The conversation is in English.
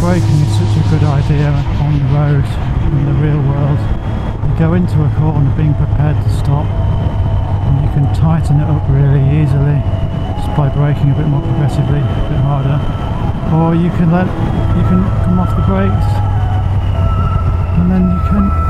braking is such a good idea on the road in the real world. You go into a corner being prepared to stop, and you can tighten it up really easily just by braking a bit more progressively, a bit harder. Or you can come off the brakes, and then you can